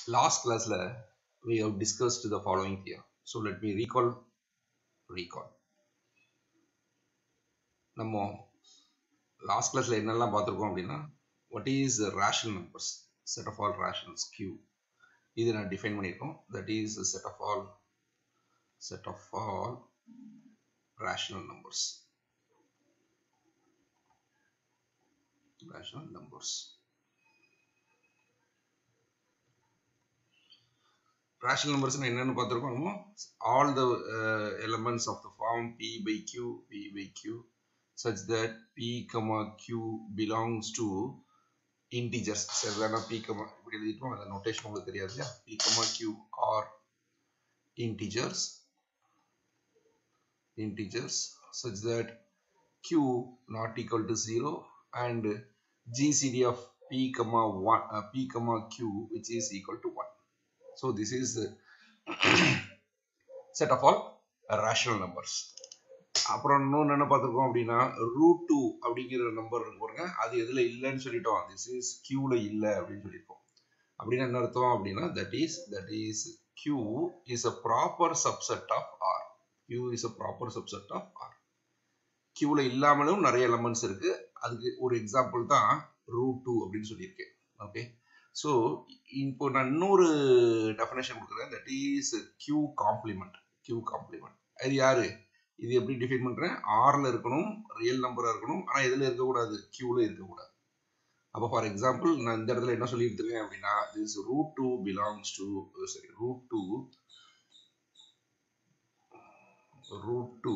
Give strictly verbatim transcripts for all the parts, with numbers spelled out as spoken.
Last class we have discussed the following here. So let me recall recall நம்ம last class என்னெல்லாம் பார்த்திருக்கோம் அப்படின்னா what is the rational numbers, set of all rationals q இது நான் define பண்ணிருக்கோம். That is a set of all set of all rational numbers rational numbers rational numbers என்னன்னு பார்த்திருக்கோம். All the uh, elements of the form p by q p by q such that p comma q belongs to integers. சரிதானா? p comma இப்படி எழுதிட்டோம். அந்த notation உங்களுக்கு தெரியாது இல்லையா? p comma q are integers integers such that q not equal to zero and gcd of p comma one uh, p comma q which is equal to one. So this is the set of all rational numbers. அப்புறம் இன்னொன்று என்ன பார்த்துருக்கோம் அப்படின்னா root two அப்படிங்கிற number இருக்கு பாருங்க, அது எதில் இல்லைன்னு சொல்லிட்டோம். திஸ் இஸ் கியூவில் இல்லை அப்படின்னு சொல்லியிருக்கோம். அப்படின்னா என்ன அர்த்தம் அப்படின்னா that is that is Q is a proper subset of R. Q is a proper subset of R. கியூவில் இல்லாமலும் நிறைய எலமெண்ட்ஸ் இருக்கு. அதுக்கு ஒரு எக்ஸாம்பிள் தான் ரூட் டூ அப்படின்னு சொல்லியிருக்கேன். ஓகே, ஸோ இப்போ நான் இன்னொரு டெஃபினேஷன் கொடுக்குறேன். That is Q complement. Q complement அது யாரு? இது எப்படி டிஃபைன் பண்றேன்? ஆர்ல இருக்கணும், ரியல் நம்பரா இருக்கணும், ஆனா எதுல இருக்கக்கூடாது? கியூல இருக்கக்கூடாது. அப்போ ஃபார் எக்ஸாம்பிள் நான் இந்த இடத்துல என்ன சொல்லி எடுத்துருக்கேன் அப்படின்னா this root two belongs to சரி root two root two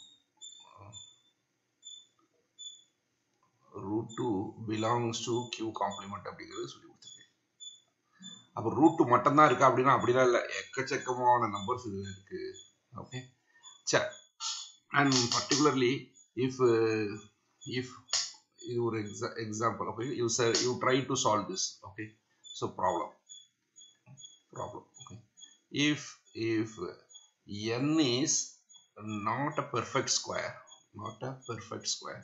root two belongs to Q complement அப்படிங்கிறது சொல்லி கொடுத்துருக்கேன். அப்போ ரூட் டூ மட்டும் தான் இருக்கா அப்படின்னா அப்படிலாம் இல்லை, எக்கச்சக்கமான நம்பர்ஸ் இதுல இருக்கு. ஓகே, சரி. And particularly if uh, if your exa example, okay, you say you try to solve this, okay, so problem problem okay, if if n is not a perfect square not a perfect square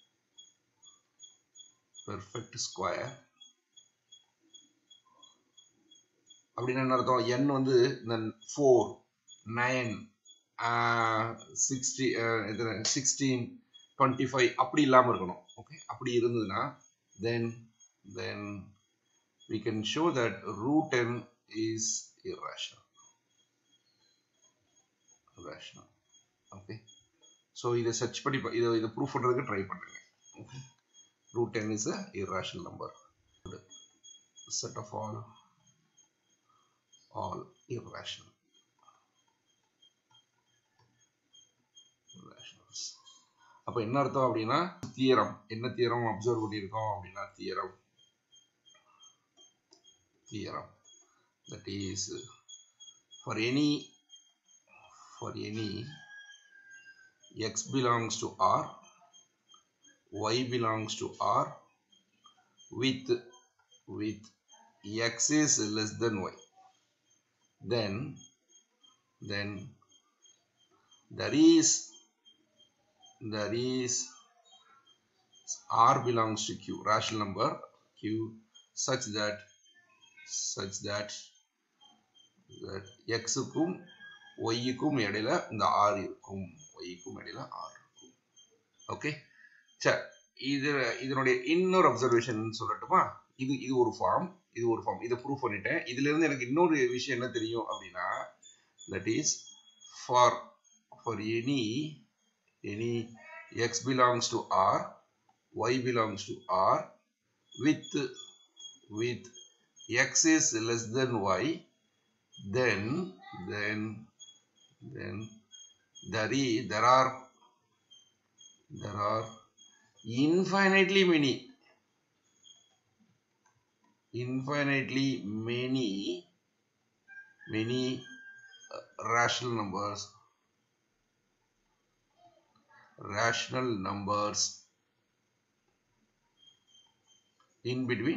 perfect square அப்படின்னா என்ன அர்த்தம்? n வந்து four nine sixty sixteen twenty five அப்படி இல்லாமல் இருக்கணும். Okay, அப்படி இருந்ததுன்னா then then we can show that root n is irrational. irrational. Okay, so இதை சர்ச் பண்ணி இதை இதை ப்ரூஃப் பண்ணுறதுக்கு ட்ரை பண்ணுங்க. Okay, root n is a irrational number. set of all all irrational அப்ப என்ன அர்த்தம் அப்படின்னா தியரம் என்ன தியரம் அப்சர்வ் பண்ணியிருக்கோம் அப்படின்னா theorem theorem that is for any for any x belongs to R, y belongs to R with with x is less than y, then then there is there is R belongs to Q, rational number Q, such that such that that x க்கும் y க்கும் இடையில இந்த R இருக்கும், y க்கும் இடையில R இருக்கும். Okay, சரி. இது இதனுடைய இன்னொரு அப்சர்வேஷன் சொல்லட்டுமா? இது இது ஒரு ஃபார்ம் இது ஒரு ஃபார்ம் இதை ப்ரூவ் பண்ணிட்டேன். இதுல இருந்து எனக்கு இன்னொரு விஷயம் என்ன தெரியும் அப்படின்னா that is for for any any x belongs to R, y belongs to R with with x is less than y, then then then there is there are there are infinitely many infinitely many many uh, rational numbers rational numbers in between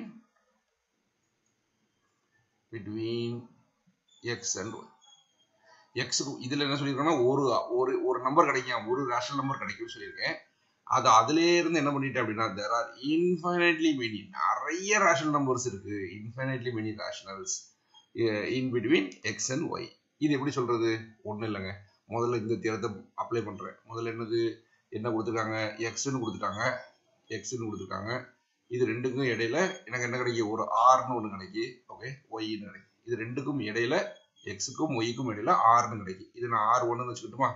between x and y. x இதுல என்ன சொல்லிருக்கேன்னா ஒரு ஒரு ஒரு number கிடைக்கும், ஒரு rational number கிடைக்கும்னு சொல்லியிருக்கேன். அது அதிலே இருந்து என்ன பண்ணிட்டேன் அப்படின்னா there are infinitely many நிறைய ரேஷனல் நம்பர்ஸ் இருக்கு, infinitely many rationals in between x and y. இது எப்படி சொல்றது? ஒன்றும் இல்லைங்க. முதல்ல இந்த தியரத்தை அப்ளை பண்ணுறேன். முதல்ல என்னது என்ன கொடுத்துருக்காங்க? எக்ஸ்ன்னு கொடுத்துட்டாங்க, எக்ஸ்ன்னு கொடுத்துருக்காங்க. இது ரெண்டுக்கும் இடையில எனக்கு என்ன கிடைக்கும்? ஒரு ஆர்னு ஒன்று கிடைக்கி, ஓகே, ஒய்ன்னு கிடைக்கும். இது ரெண்டுக்கும் இடையில எக்ஸுக்கும் ஒய்க்கும் இடையில ஆர்னு கிடைக்கும். இது நான் ஆர் ஒன்னு வச்சுக்கிட்டுமா?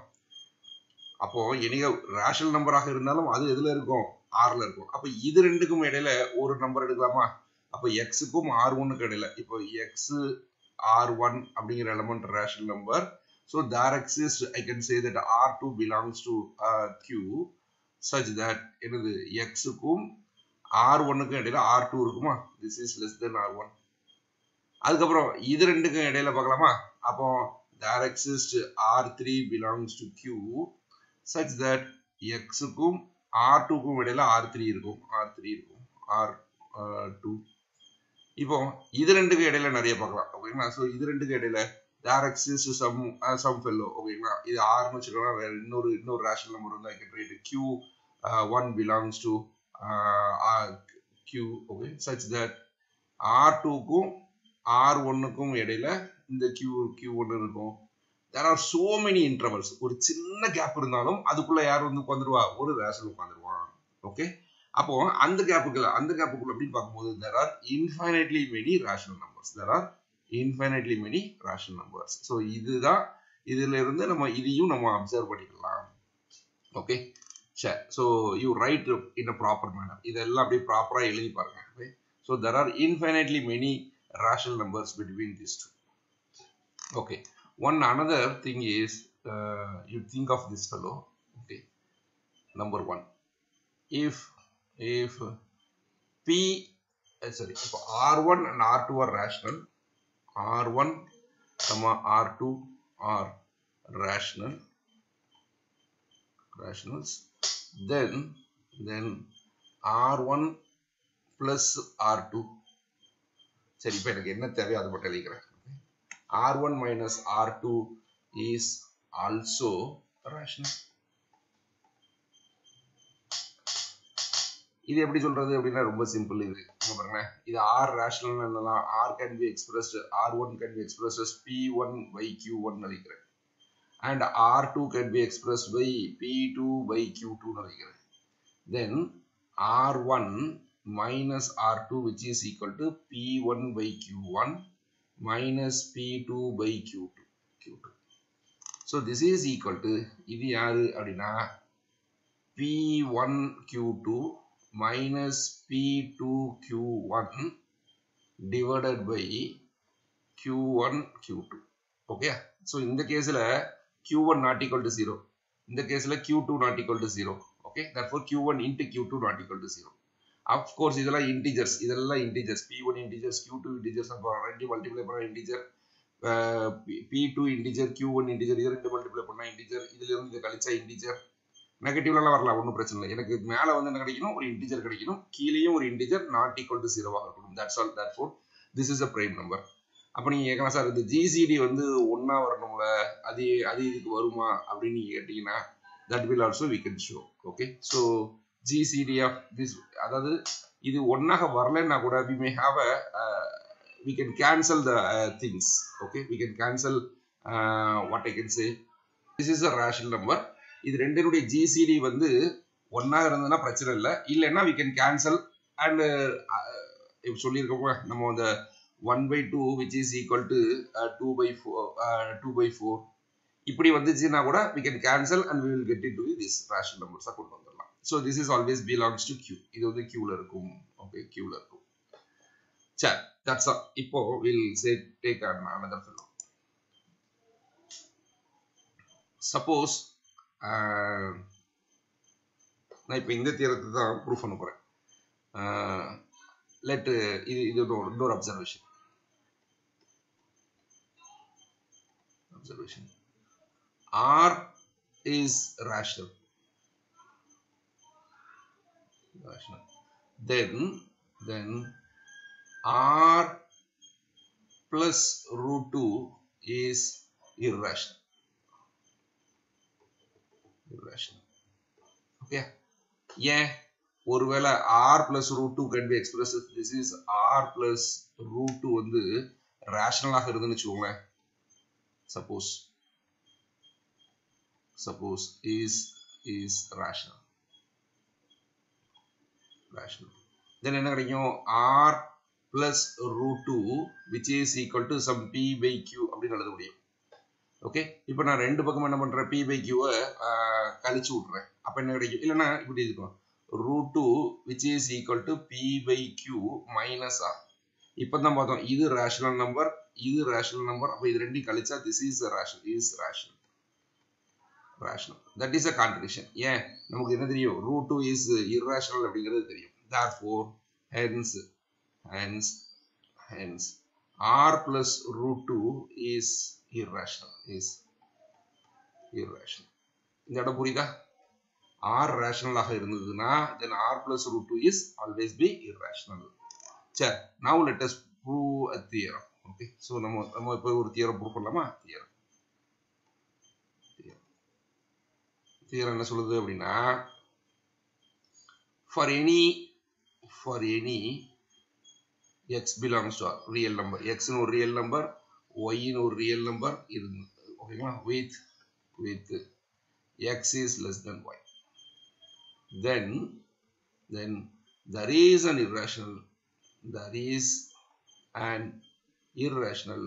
அப்போ எனி ரேஷனல் நம்பராக இருந்தாலும் அது எதுல இருக்கும்? ஆர்ல இருக்கும். அப்போ இது ரெண்டுக்கும் இடையில ஒரு நம்பர் எடுக்கலாமா? அப்போ எக்ஸுக்கும் ஆர் ஒன்னுக்கு இடையில, இப்போ எக்ஸ் ஆர் ஒன் அப்படிங்கிற element rational number. So there exists, I can say that R two belongs to uh, Q such that என்னது x க்கும் R one க்கும் இடையில R two இருக்குமா? This is less than R one. அதுக்கப்புறம் இது ரெண்டுக்கும் இடையில பார்க்கலாமா? அப்போ there exists R three belongs to Q such that x க்கும் R two க்கும் இடையில R three இருக்கும், R three இருக்கும், R two. இப்போ இது ரெண்டுக்கும் இடையில நிறைய பார்க்கலாம், ஓகேங்களா? ஸோ இது ரெண்டுக்கும் இடையில there exists some uh, some fellow, ஓகேங்களா? இது R னு வச்சுக்கலாம். வேற இன்னொரு இன்னொரு ரேஷனல் நம்பர் வந்து I can write Q uh, one belongs to uh, R, Q, okay, such that R two க்கும் R one க்கும் இடையில இந்த Q Q one இருக்கும். There are so many intervals. ஒரு சின்ன கேப் இருந்தாலும் அதுக்குள்ள யார் வந்து உட்காந்துருவா? ஒரு ரேஷனல் உட்காந்துருவான், ஓகே? அப்போ அந்த கேப்புக்குள்ள அந்த கேப்புக்குள்ள அப்படின்னு பார்க்கும்போது there are infinitely many rational numbers. There are infinitely many rational numbers. So இதுதான், இதுல இருந்து நம்ம இதையும் நம்ம அப்சர்வ் பண்ணிக்கலாம், ஓகே? சரி, so you write in a proper manner. இதெல்லாம் அப்படியே ப்ராப்பரா எழுதி பாருங்க, okay? So there are infinitely many rational numbers between these two. Okay, one another thing is uh, you think of this fellow, okay? Number one, if if p uh, sorry if R one and R two are rational, R one comma R two are rational rationals, then then R one plus R two, சரி, இப்போ எனக்கு என்ன தேவையோ அதை மட்டும் எழுதிக்கிறேன். R one minus R two is also rational. இது எப்படி சொல்றது அப்படின்னா ரொம்ப சிம்பிள். இது பாருங்க, இது R rational என்னலாம், R can be expressed, R one can be expressed as P one by Q one எழுதிக்கிறேன், and R two can be expressed by P two by Q two எழுதிக்கிறேன். Then R one minus R two which is equal to P one by Q one minus P two by Q two, Q two. So this is equal to, இது யாரு அப்படின்னா P one Q two minus P two Q one divided by Q one Q two, okay? So இந்த கேஸ்ல Q one not equal to zero, இந்த கேஸ்ல Q two not equal to zero, okay? Therefore Q one into Q two not equal to zero. Of course இதெல்லாம் integers, இதெல்லாம் integers, P one integers, Q two integers, அப்புறம் ரெண்டு multiply பண்ணா integer, P two integer, Q one integer, இது ரெண்டு multiply பண்ணா integer, இதுல இருந்து இத கழிச்சா integer. நெகட்டிவ்லாம் வரலாம், ஒன்றும் பிரச்சனை இல்லை. எனக்கு மேலே வந்து என்ன கிடைக்கணும்? ஒரு இன்டிஜர் கிடைக்கணும், கீழேயும் ஒரு இன்டிஜர் நாட் ஈக்குவல் டு ஜீரோவாக இருக்கணும். That's all. Therefore this is a prime number. அப்போ நீங்கள் கேட்கலாம், சார் இந்த ஜிசிடி வந்து ஒன்றா வரணும்ல, அது அது இதுக்கு வருமா அப்படின்னு நீங்கள் கேட்டிங்கன்னா that will also we can show, okay? So GCD of this, அதாவது இது ஒன்றாக வரலன்னா கூட we may have a we can cancel the things, okay? We can cancel what I can say, this is a rational number. இது ரெண்டினுடைய GCD வந்து ஒன்னாக இருந்ததுன்னா பிரச்சனை இல்லை, இல்லைன்னா we can cancel and இப்போ சொல்லியிருக்கோம் நம்ம அந்த one by two which is equal to uh, two by four, uh, two by four இப்படி வந்துச்சுன்னா கூட we can cancel and we will get into this rational numbers கொண்டு வந்துடலாம். So this is always belongs to Q. இது வந்து Qல இருக்கும், okay? Qல இருக்கும். சரி, that's all. இப்போ we'll say take another fellow. Suppose நான் இப்போ இந்த தியரத்தை தான் ப்ரூஃப் பண்ண போகிறேன். லெட் இது இது இன்னொரு observation observation R is rational, rational. Then then R plus root two is irrational. Irrational. Okay? Yeah. ஒருவேளை R plus root two can be expressed as this is R plus root two வந்து ரேஷனலாக இருக்குதுன்னு வச்சுக்கோங்களேன். Suppose suppose is is rational rational then என்ன கிடைக்கும் r plus root two which is equal to some p by q அப்படி எழுத முடியும். Okay, இப்போ நான் ரெண்டு பக்கம் என்ன பண்றேன், p by q கழிச்சு விட்டுறேன். அப்ப என்ன கிடைக்கும், இல்லைன்னா இப்படி இருக்கும் root two which is equal to p by q minus r. இப்பதான் பார்த்தோம் இது rational number, இது rational number. அப்ப இது ரெண்டையும் கழிச்சா this is a rational is rational rational. That is a contradiction. ஏன் நமக்கு என்ன தெரியும், root two is irrational அப்படிங்கிறது தெரியும். Therefore hence hence hence r plus root two is irrational is irrational. இந்த இடம் புரியுதா? r rational ஆக இருந்ததுன்னா then r plus root two is always be irrational. சரி, now let us prove a theorem. Okay, so நம்ம நம்ம இப்போ ஒரு தியரம் ப்ரூவ் பண்ணலாமா? தியரம் தியரம் என்ன சொல்லுது அப்படின்னா, for any for any x belongs to a real number, x னு ஒரு real number, y னு ஒரு real number இருக்கு, ஓகேங்களா, with with x is less than y, then then there is an irrational there is an irrational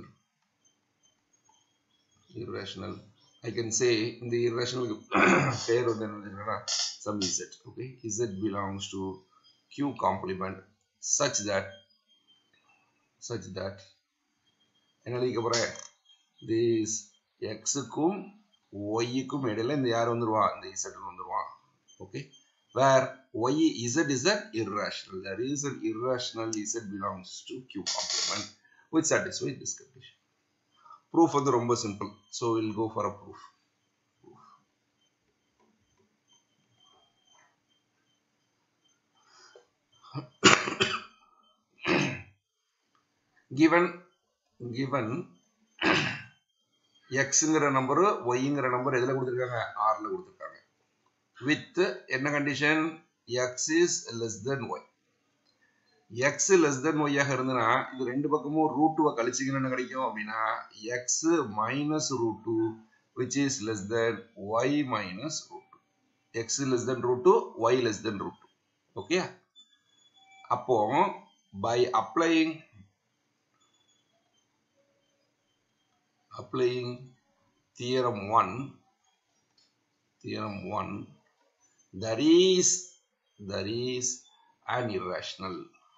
irrational I can say in the irrational pair of them some z. Okay, z belongs to q complement such that such that என்னதுக்கு போற this x க்கும் y க்கும் இடையில இந்த யார் வந்துருவா, இந்த z வந்துருவா. Okay, where y z is an irrational, there is an irrational z belongs to q complement which satisfies this condition. Proof வந்து ரொம்ப simple, so we'll go for a proof. given given xங்கிற number yங்கிற number எதுல கொடுத்திருக்காங்க, r ல கொடுத்திருக்காங்க. with என்ன condition, x is less than y. x less than y ஆக இருந்தனா இது ரெண்டு பக்கமும் root two கழிச்சீங்கன்னா என்ன கிடைக்கும் அப்படினா x minus root two which is less than y minus root two. x less than root two, y less than root two. Okay, அப்போ by applying applying theorem one theorem one there is there is an irrational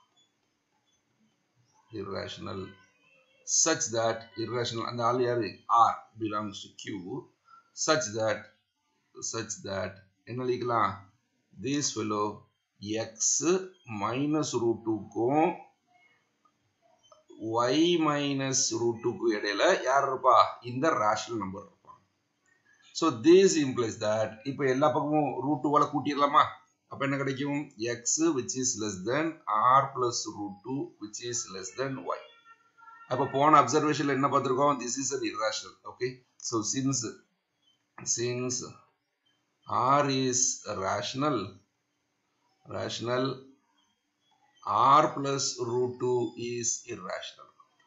irrational such that irrational and all r belongs to q such that such that என்ன எழுதிக்கலாம், this fellow x minus root two க்கும் y minus root two க்கு இடையில யார் இருப்பா, இந்த rational number இருப்பா. so this implies that இப்போ எல்லா பக்கமும் root two வால கூட்டிரலாமா, அப்ப என்ன கிடைக்கும், x which is less than r plus root two which is less than y. அப்ப போன observationல என்ன பார்த்திருக்கோம், this is an irrational. Okay, so since since r is rational rational r plus root two is irrational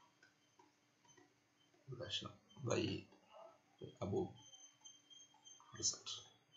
irrational by above result.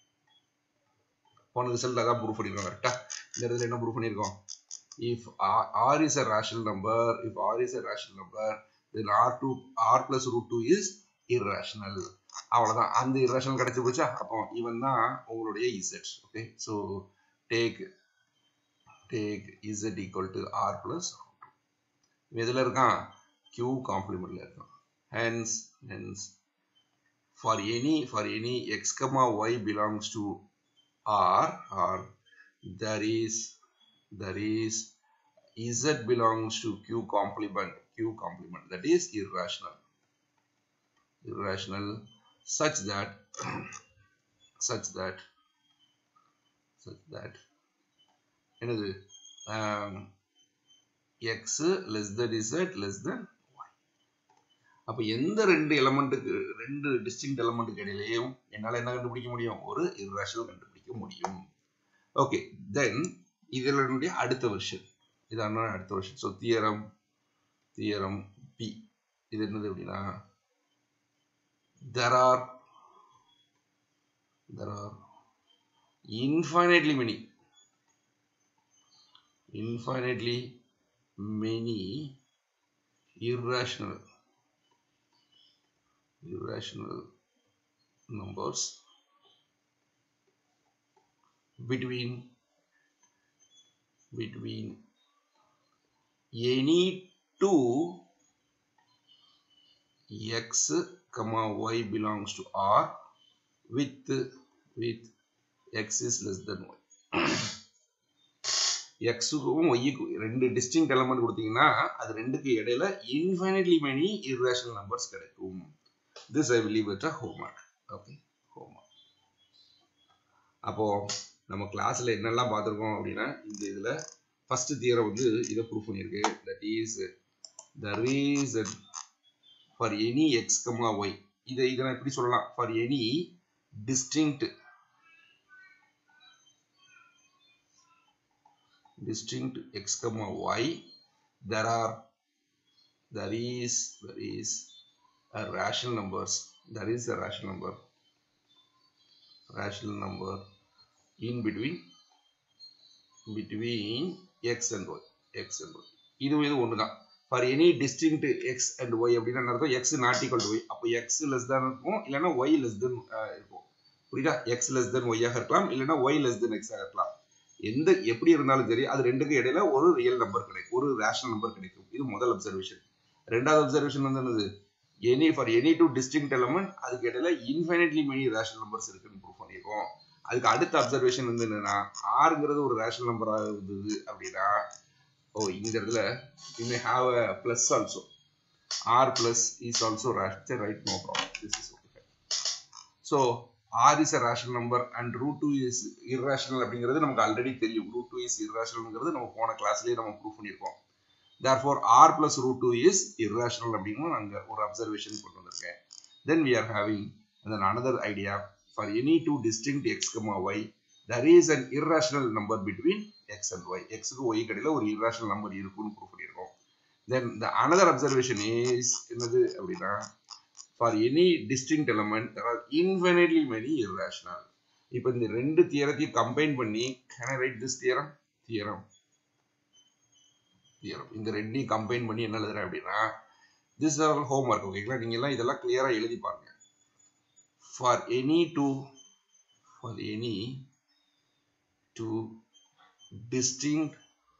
போன result அதான் prove பண்ணிருக்கோம். கரெக்ட்டா? இந்த இடத்துல என்ன ப்ரூவ் பண்ணிருக்கோம், if r, r is a rational number if r is a rational number then r two r plus root two is irrational. அவ்வளவுதான், அந்த irrational கிடைச்சு போச்சா. அப்போ இவன் தான் உங்களுடைய z. Okay, so take take z equal to r plus root two. எதுல இருக்கான், q complementல இருக்கான். hence hence for any for any x comma y belongs to r or there is there is z belongs to q complement q complement that is irrational irrational such that such that such that என்னது um, x less than z less than y. அப்ப எந்த ரெண்டு எலிமெண்ட்டுக்கு ரெண்டு distinct எலிமெண்ட்டுக்கு இடையிலயும் என்னால என்ன கண்டுபிடிக்க முடியும், ஒரு irrational கண்டுபிடிக்க முடியும். ஓகே, தென் இதனுடைய அடுத்த வெர்ஷன் இதான அடுத்த version. So theorem theorem B இது என்னது அப்படின்னா there are there are infinitely many infinitely many irrational irrational numbers between between any two x comma y belongs to R with with x is less than y. x க்கும் y க்கும் ரெண்டு distinct element கொடுத்தீங்கன்னா அது ரெண்டுக்கு இடையில infinitely many irrational numbers கிடைக்கும். This I will leave it a homework. Okay, homework. அப்போ நம்ம கிளாஸ்ல என்னெல்லாம் பார்த்திருக்கோம் அப்படின்னா இந்த இதுல ஃபர்ஸ்ட் தியரம் வந்து இத ப்ரூஃப் பண்ணிருக்கு. that is the reason for any x comma y இதை இத நான் எப்படி சொல்லலாம் for any distinct distinct x comma y there are there is there is a rational numbers there is a rational number rational number in between between x and y x and y இது இது ஒண்ணுதான் for any distinct x and y அப்படினா என்ன அர்த்தம் x not equal to y அப்ப x less than இருக்கும் இல்லனா y less than இருக்கும் புரியுதா x less than y ஆக இருக்கலாம் இல்லனா y less than x ஆக இருக்கலாம் எந்த எப்படி இருந்தாலும் சரி அது ரெண்டுக்கு இடையில ஒரு ரியல் நம்பர் கிடைக்கும் ஒரு ரேஷனல் நம்பர் கிடைக்கும் இது முதல் அப்சர்வேஷன் இரண்டாவது அப்சர்வேஷன் வந்து என்னது any for any two distinct element அதுக்கு இடையில infinitely many rational numbers இருக்குன்னு ப்ரூவ் பண்ணிருக்கோம் அதுக்கு அடுத்த அப்சர்வேஷன் வந்து என்னன்னா rங்கிறது ஒரு ரேஷனல் நம்பரா இருந்தது அப்படினா ஓ இந்த இடத்துல you may have a plus also r plus is also rational right no problem this is okay so r is a rational number and root two is irrational அப்படிங்கிறது நமக்கு ஆல்ரெடி தெரியும் root two is irrationalங்கிறது நம்ம போன கிளாஸ்லயே நம்ம prove பண்ணிருக்கோம் therefore r plus root two is irrational அப்படிங்கறது நாங்க ஒரு அப்சர்வேஷன் கொண்டு வந்திருக்கேன் then we are having another idea for any two distinct x comma y there is an irrational number between x and y x க்கு y இடையில ஒரு irrational number இருக்குன்னு prove பண்ணிருக்கோம் then the another observation is என்னது அப்படினா for any distinct element there are infinitely many irrational இப்போ இந்த ரெண்டு தியரத்தையும் கம்பைன் பண்ணி can I write this theorem theorem theorem இந்த ரெண்டையும் கம்பைன் பண்ணி என்ன எழுதுறேன் அப்படினா this is our homework ஓகேங்களா நீங்க எல்லாம் இதெல்லாம் கிளியரா எழுதி பாருங்க for any two for any two distinct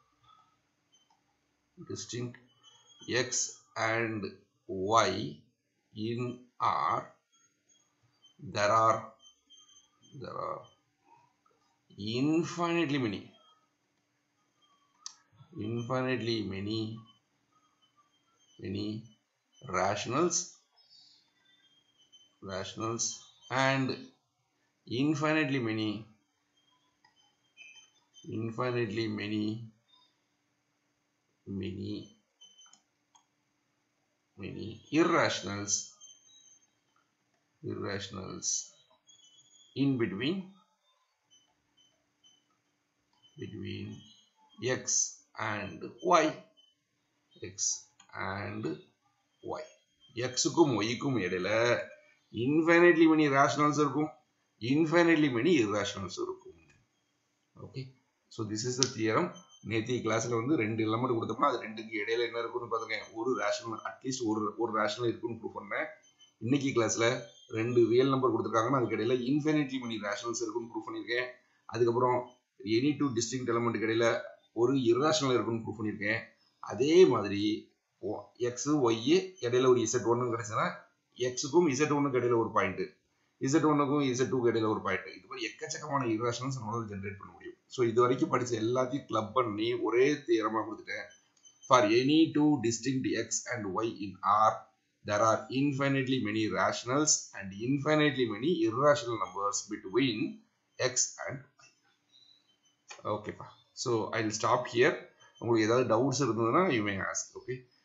distinct x and y in R there are there are infinitely many infinitely many many rationals rationals and infinitely many infinitely many many many irrationals irrationals in between between x and y x and y x க்கும் y க்கும் இடையில infinitely many rationals இருக்கும் infinitely many irrationals இருக்கும் okay so this is the theorem நேத்தி கிளாஸ்ல வந்து ரெண்டு element கொடுத்தோம்னா அது ரெண்டுக்கு இடையில என்ன இருக்குன்னு பாத்துக்கேன் ஒரு ரேஷனல் அட்லீஸ்ட் ஒரு ஒரு ரேஷனல் இருக்குன்னு ப்ரூவ் பண்ணேன் இன்னைக்கு கிளாஸ்ல ரெண்டு ரியல் நம்பர் கொடுத்திருக்காங்கன்னா அதுக்கு இடையில infinitely many rationals இருக்குன்னு ப்ரூவ் பண்ணிருக்கேன் அதுக்கப்புறம் any two distinct element இடையில ஒரு irrational இருக்குன்னு ப்ரூவ் பண்ணிருக்கேன் அதே மாதிரி x y இடையில ஒரு z one கிடைச்சனா x க்கும் z one க்கு இடையில ஒரு பாயிண்ட் z one க்கும் z two க்கு இடையில ஒரு பாயிண்ட் இது மாதிரி எக்கச்சக்கமான irrationals நம்மளால ஜெனரேட் பண்ண முடியும் சோ இது வரைக்கும் படிச்ச எல்லாத்தையும் கிளப் பண்ணி ஒரே தியரமா கொடுத்துட்டேன் for any two distinct x and y in R there are infinitely many rationals and infinitely many irrational numbers between x and y okay pa so I will stop here உங்களுக்கு ஏதாவது doubts இருந்ததுன்னா you may ask okay